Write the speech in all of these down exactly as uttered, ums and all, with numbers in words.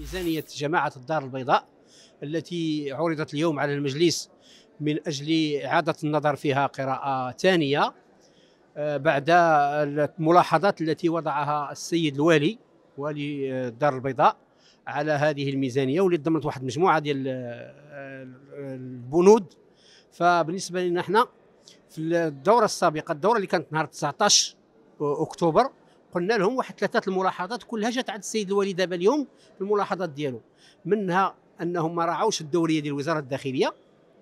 ميزانية جماعة الدار البيضاء التي عرضت اليوم على المجلس من أجل إعادة النظر فيها قراءة ثانية بعد الملاحظات التي وضعها السيد الوالي والي الدار البيضاء على هذه الميزانية، واللي ضمنت واحد مجموعة ديال البنود. فبالنسبة لنا احنا في الدورة السابقة، الدورة اللي كانت نهار تسعطاش أكتوبر، قلنا لهم واحد ثلاثة الملاحظات كلها جات عند السيد الوالي دابا اليوم في الملاحظات ديالو، منها انهم ما راعوش الدوريه ديال وزاره الداخليه،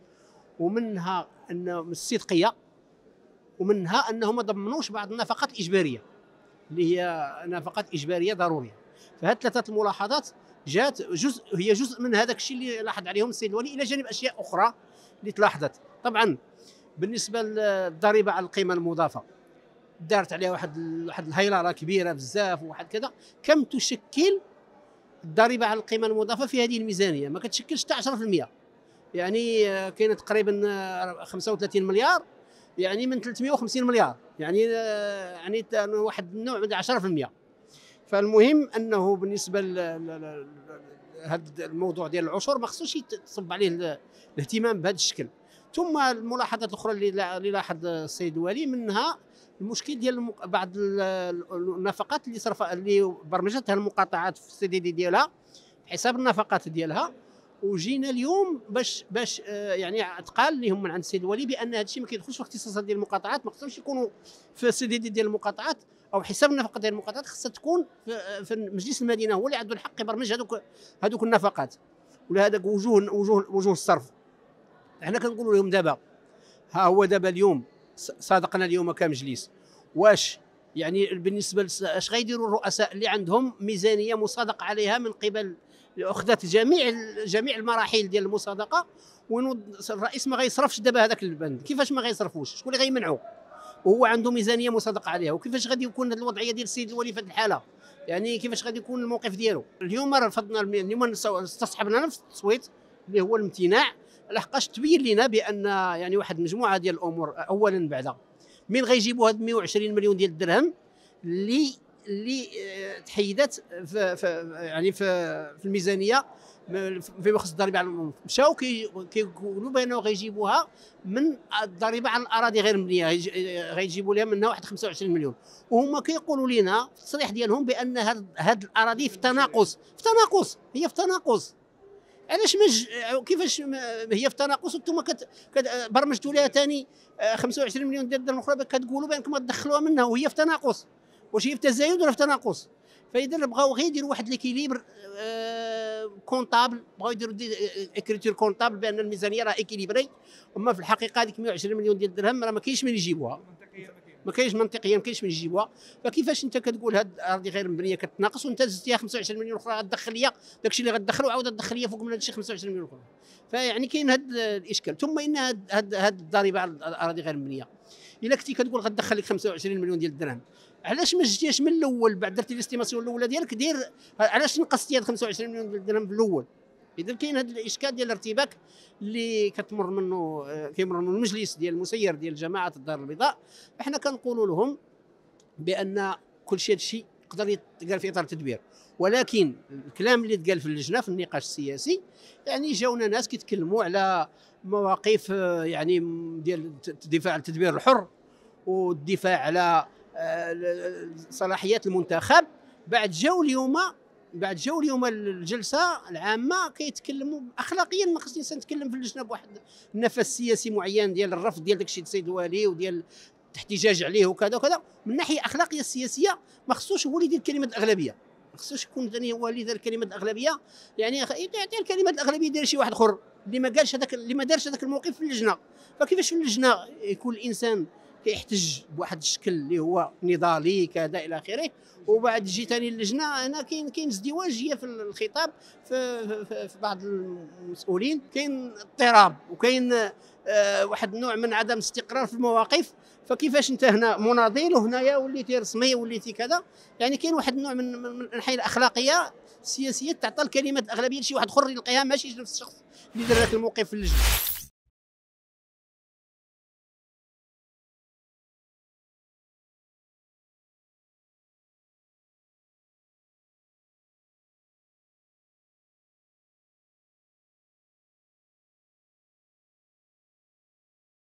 ومنها انهم الصدقيه، ومنها انهم ما ضمنوش بعض النفقات الاجباريه اللي هي نفقات اجباريه ضروريه. فهاد ثلاثه الملاحظات جات جزء هي جزء من هذاك الشيء اللي لاحظ عليهم السيد الوالي، الى جانب اشياء اخرى اللي تلاحظت. طبعا بالنسبه للضريبه على القيمه المضافه دارت عليها واحد واحد الهيلره كبيره بزاف وواحد كذا. كم تشكل الضريبه على القيمه المضافه في هذه الميزانيه؟ ما كتشكلش حتى عشرة في المئة، يعني كاينه تقريبا خمسة وثلاثين مليار، يعني من ثلاثمئة وخمسين مليار، يعني يعني واحد النوع من عشرة في المئة. فالمهم انه بالنسبه لهذا الموضوع ديال العشور ما خصوش يتصب عليه الاهتمام بهذا الشكل. ثم الملاحظات الاخرى اللي لاحظ السيد الوالي منها المشكل ديال المق... بعض النفقات اللي صرف اللي برمجتها المقاطعات في السي دي دي ديالها حساب النفقات ديالها، وجينا اليوم باش باش آه يعني تقال لهم من عند السيد الوالي بان هذا الشيء ما كيدخلش في الاختصاصات ديال المقاطعات، ما خصهمش يكونوا في السي دي دي ديال المقاطعات او حساب النفقات ديال المقاطعات، خصها تكون في, في مجلس المدينه، هو اللي عنده الحق يبرمج هذوك هذوك النفقات ولا هذاك وجوه وجوه وجوه الصرف. احنا كنقولوا لهم دابا، ها هو دابا اليوم صادقنا اليوم كمجلس، واش يعني بالنسبه اش غيديروا الرؤساء اللي عندهم ميزانيه مصادق عليها من قبل اخذت جميع جميع المراحل ديال المصادقه، والرئيس ما غيصرفش دابا هذاك البند؟ كيفاش ما غيصرفوش؟ شكون اللي غيمنعه وهو عنده ميزانيه مصادقه عليها؟ وكيفاش غادي يكون هذه الوضعيه ديال السيد الولي في هذه الحاله؟ يعني كيفاش غادي يكون الموقف ديالو؟ اليوم رفضنا، اليوم استصحبنا نفس التصويت اللي هو الامتناع، لحقاش تبين لنا بان يعني واحد المجموعه ديال الامور. اولا بعدا من غيجيبوا هاد مئة وعشرين مليون ديال الدرهم اللي اللي تحيدت في, في يعني في, في الميزانيه في بخص الضريبه على مشاو كيقولوا بانه غيجيبوها من الضريبه على الاراضي غير مبنيه، غيجيبوا لها منها واحد خمسة وعشرين مليون، وهما كيقولوا لنا في التصريح ديالهم بان هاد الاراضي في تناقص في تناقص هي في تناقص. علاش مج... كيفاش هي في تناقص وانتم كت... كت... برمجتوا لها ثاني خمسة وعشرين مليون ديال الدرهم اخرى كتقولوا بانكم تدخلوها منها وهي في تناقص؟ واش هي في تزايد ولا في تناقص؟ فاذا بغاو غير يديروا واحد ليكيليبر آه كونطابل، بغاو يديروا اكريتور كونطابل بان الميزانيه راه اكيليبري، اما في الحقيقه هذيك مئة وعشرين مليون ديال الدرهم راه ما كاينش من يجيبوها، ما كاينش منطقيا، ما كاينش من يجيبوها. فكيفاش انت كتقول هاد الارض غير مبنيه كتناقص وانت زدتيها خمسة وعشرين مليون اخرى غتدخل ليا داكشي اللي غتدخل وعاود تدخل ليا فوق من هادشي خمسة وعشرين مليون اخرى؟ فيعني كاين هذا الاشكال. ثم ان هاد هاد, هاد الضريبه على الاراضي غير مبنيه الا كنتي كتقول غتدخل لك خمسة وعشرين مليون ديال الدرهم، علاش ما جيتيش من الاول بعد درتي الاستيماسيون الاولى ديالك دير علاش نقصتي هاد خمسة وعشرين مليون ديال الدرهم في الاول؟ اذا كاين هذا الاشكال ديال الارتباك اللي كتمر منه كيمر منه المجلس ديال المسير ديال جماعه الدار البيضاء. احنا كنقولوا لهم بان كل شيء هادشي يقدر يتقال في اطار التدبير، ولكن الكلام اللي تقال في اللجنه في النقاش السياسي يعني جاونا ناس كيتكلموا على مواقف يعني ديال الدفاع عن التدبير الحر والدفاع على صلاحيات المنتخب. بعد جاو اليوم بعد جاو اليوم الجلسه العامه كيتكلموا اخلاقيا. ما خصني الانسان يتكلم في اللجنه بواحد النفس سياسي معين ديال الرفض ديال داكشي السيد الوالي وديال الاحتجاج عليه وكذا وكذا. من ناحيه اخلاقيه سياسيه ما خصوش هو اللي يدير كلمه الاغلبيه، ما خصوش يكون ثاني هو اللي دار كلمه الاغلبيه، يعني يعطي الكلمه الاغلبيه ديال شي واحد اخر اللي ما قالش هذاك اللي ما دارش هذاك الموقف في اللجنه. فكيفاش في اللجنه يكون الانسان كيحتج بواحد الشكل اللي هو نضالي كذا الى اخره، وبعد تجي ثاني اللجنه هنا كاين كاين ازدواجيه في الخطاب في, في, في بعض المسؤولين، كاين اضطراب وكاين آه واحد النوع من عدم استقرار في المواقف. فكيفاش انت هنا مناضل وهنايا وليتي رسمي وليتي كذا؟ يعني كاين واحد النوع من من الناحيه الاخلاقيه السياسيه تعطى الكلمه الاغلبيه لشي واحد اخر يلقيها ماشي نفس الشخص اللي دار ذاك الموقف في اللجنه.